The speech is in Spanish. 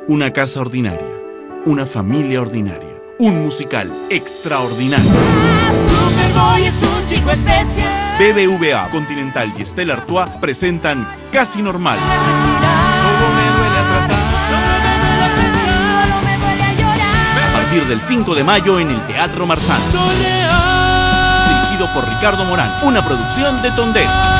Una casa ordinaria, una familia ordinaria, un musical extraordinario. Superboy es un chico especial. BBVA, Continental y Stella Artois presentan Casi Normal. Solo me duele atrapar, solo me duele pensar, solo me duele llorar. A partir del 5 de mayo en el Teatro Marzano. Dirigido por Ricardo Morán, una producción de Tondel.